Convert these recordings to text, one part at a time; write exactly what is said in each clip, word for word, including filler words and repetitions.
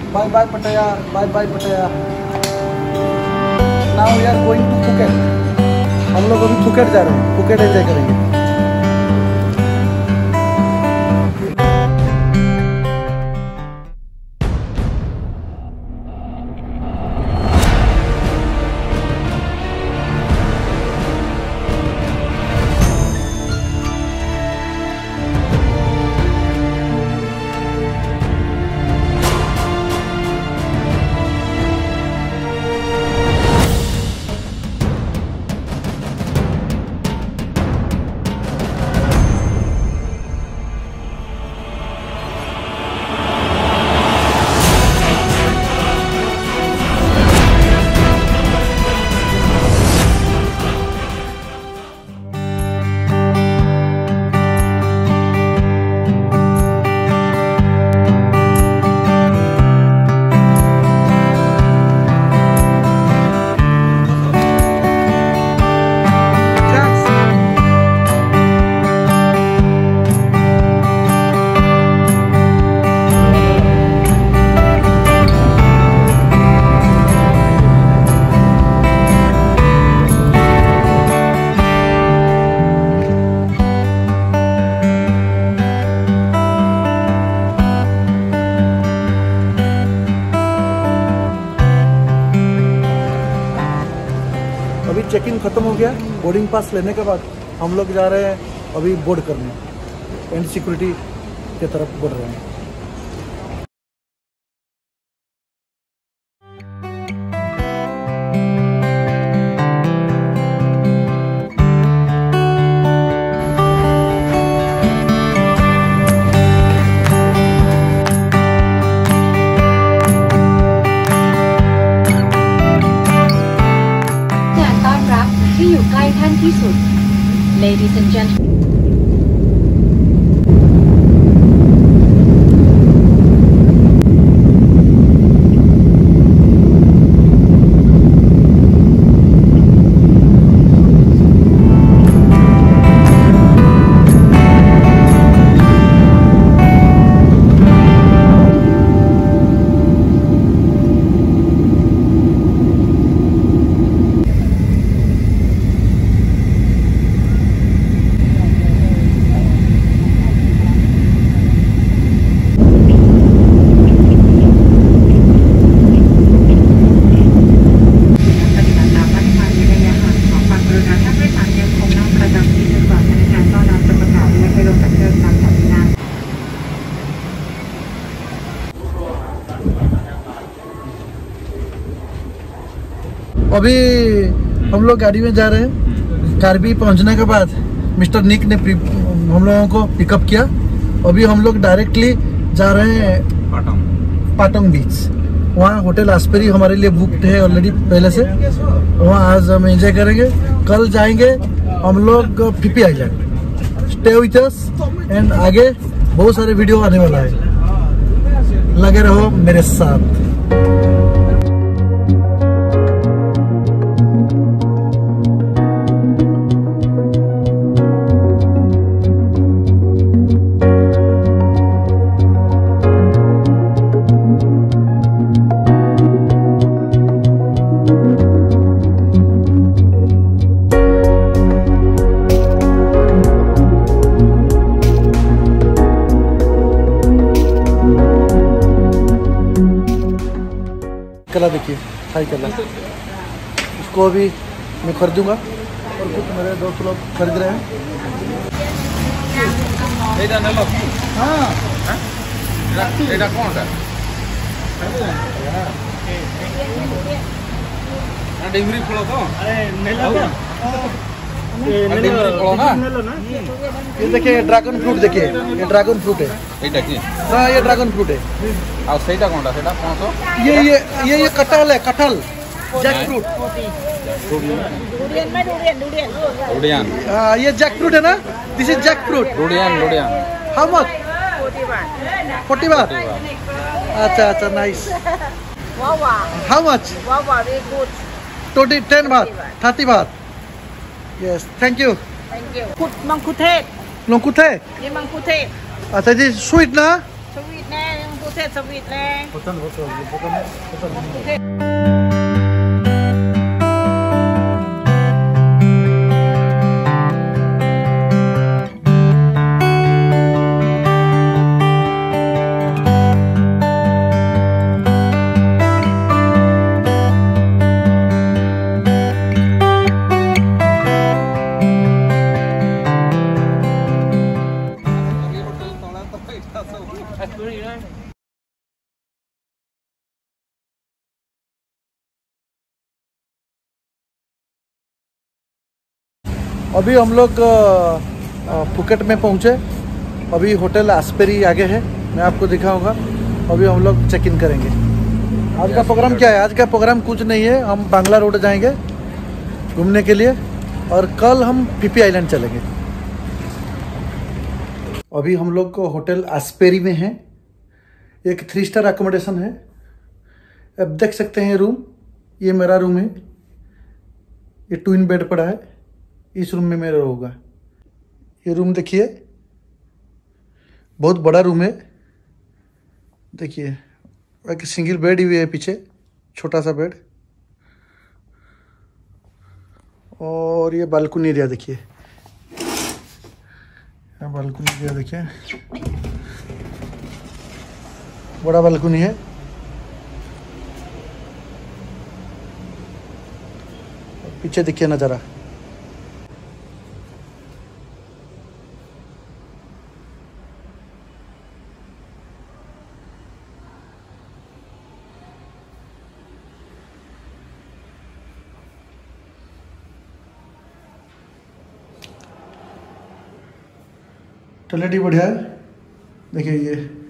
Bye bye Pattaya, bye bye Pattaya. Now we are going to Phuket. हम लोग अभी Phuket जा रहे हैं, फुकेट एंजॉय करेंगे। अभी चेक इन खत्म हो गया। बोर्डिंग पास लेने के बाद हम लोग जा रहे हैं अभी बोर्ड करने, एंड सिक्योरिटी की तरफ बढ़ रहे हैं। Ladies and gentlemen. अभी हम लोग गाड़ी में जा रहे हैं। कारबी पहुंचने के बाद मिस्टर निक ने हम लोगों को पिकअप किया। अभी हम लोग डायरेक्टली जा रहे हैं पाटोंग पाटोंग बीच। वहाँ होटल आस्पेरी हमारे लिए बुकड है ऑलरेडी पहले से। वहाँ आज हम एंजॉय करेंगे। कल जाएंगे हम लोग Phi Phi island. Stay with us and आगे बहुत सारे वीडियो आने वाला है, लगे रहो मेरे साथ। कला देखिए, हाई कला, इसको अभी मैं खरीदूंगा और कुछ मेरे दोस्त लोग खरीद रहे हैं। हाँ डिंगरी फल तो ये देखिए ड्रैगन फ्रूट, देखिए ये ड्रैगन फ्रूट है। हाँ ये ड्रैगन फ्रूट है। और सेटा कोनटा सेटा कौन सा? ये ये ये ये कटहल है, कटहल, जैक फ्रूट। डुडियन में डुडियन डुडियन डुडियन। हाँ ये जैक फ्रूट है ना, this is jack fruit. Durian durian. How much? Forty baht. अच्छा अच्छा, nice. How much? Twenty ten baht, thirty baht. Yes, thank you. Thank you. मंकुथे। लोंकुथे? ये मंकुथे। अच्छा जी, स्वीट ना? स्वीट ना मंकुथे। sẽ sắp vịt lên. Hotel hotel hotel hotel. अभी हम लोग फुकेट में पहुंचे। अभी होटल एस्पेरी आगे है, मैं आपको दिखाऊंगा। अभी हम लोग चेक इन करेंगे। आज का प्रोग्राम क्या है? आज का प्रोग्राम कुछ नहीं है, हम बांग्ला रोड जाएंगे घूमने के लिए और कल हम पीपी आइलैंड चलेंगे। अभी हम लोग को होटल एस्पेरी में है, एक थ्री स्टार अकोमोडेशन है। अब देख सकते हैं रूम, ये मेरा रूम है, ये ट्विन बेड पड़ा है, इस रूम में मेरा होगा। ये रूम देखिए, बहुत बड़ा रूम है। देखिए एक सिंगल बेड भी है पीछे, छोटा सा बेड। और ये बालकनी एरिया देखिए, बालकनी एरिया देखिए, बड़ा बालकनी है। पीछे देखिए नज़ारा। टॉयलेट ही बढ़िया है, देखिए ये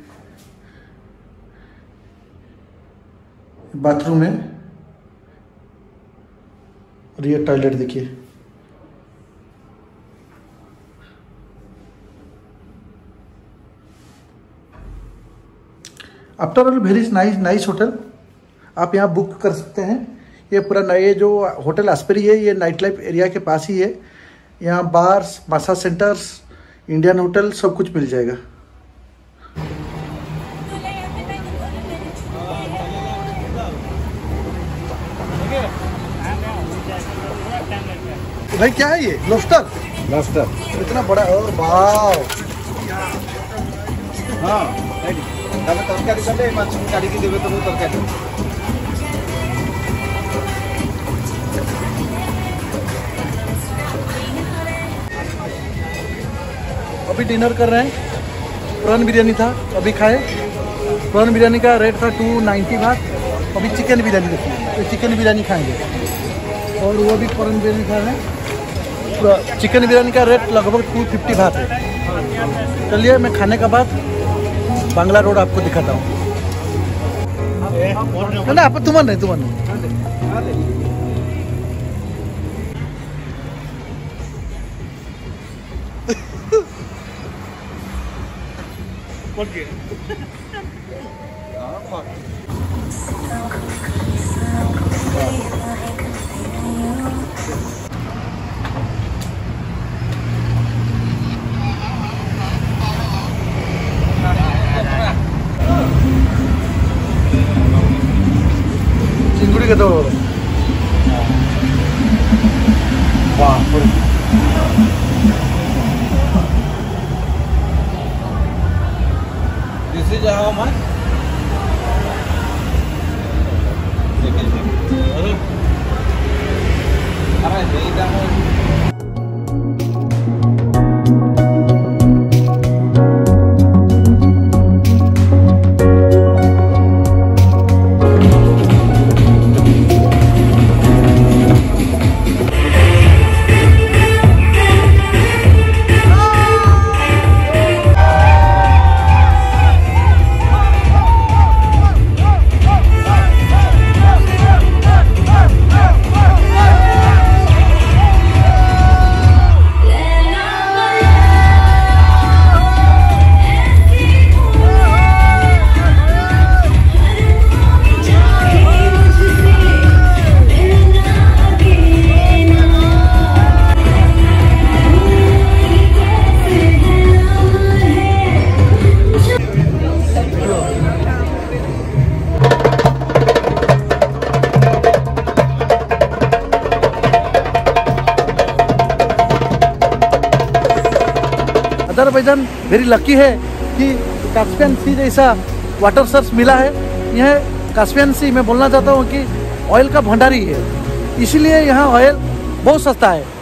बाथरूम है और ये टॉयलेट देखिए। After all very nice nice hotel, आप यहाँ बुक कर सकते हैं। ये पूरा नए जो होटल एस्पेरी है, ये नाइट लाइफ एरिया के पास ही है। यहाँ bars, massage centres, Indian hotel सब कुछ मिल जाएगा। भाई क्या है ये? लॉबस्टर लॉबस्टर इतना बड़ा, और वाह। हाँ तरकारी कले माछ काढ़ी की देवे तो तरकारी। अभी डिनर कर रहे हैं। प्रॉन बिरयानी था, अभी खाए। प्रॉन बिरयानी का रेट था टू नाइन्टी बात। अभी चिकन बिरयानी देखिए, तो चिकन बिरयानी खाएंगे। और वो भी प्रॉन बिरयानी खा रहे हैं। चिकन बिरयानी का रेट लगभग टू फिफ्टी बात है। चलिए मैं खाने के बाद बांग्ला रोड आपको दिखाता हूँ। ना आप तुम्हारा नहीं, तुम्हारा नहीं। चिंगुड़ी का तो वाह, This is how much? अरे बेटा अजरबैजान वेरी लकी है कि कास्पियन सी जैसा वाटर सोर्स मिला है। यह कास्पियन सी मैं बोलना चाहता हूँ कि ऑयल का भंडारी है, इसीलिए यहाँ ऑयल बहुत सस्ता है।